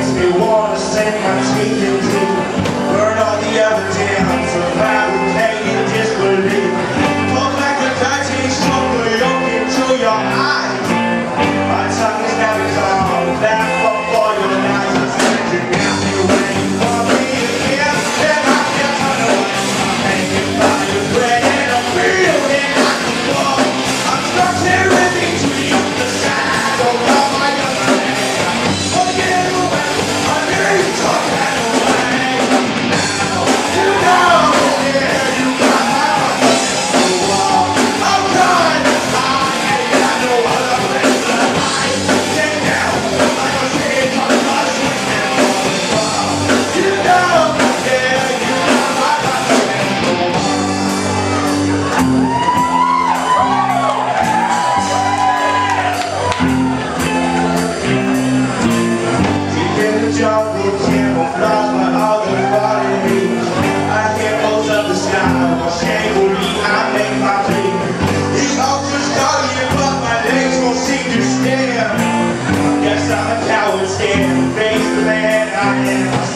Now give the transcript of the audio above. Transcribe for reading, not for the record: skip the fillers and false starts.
makes me wanna sink my teeth into, burn all the evidence of fabricated disbelief. Look like a touching stroke of yoke into your eyes. My tongue is never come back up for your lies. You got me waiting for me again, and I can't turn away. I'm hanging by your thread and I'm feeling like a ball. I'm stuck here in between the shadow of my other hand. Oh, get away, I need to get away. Now, you know, yeah, you got my heart. I'm done, I ain't got no other place to hide. Get down, like a shade on my swinging on the bar. You know, yeah, you got my heart. Deep in the jungle, camouflage my other body beats. I hear most of the sky, but shamefully I make my plea. These ultras studying, but my legs won't seem to stand. Guess I'm a coward, scared to face the man I am.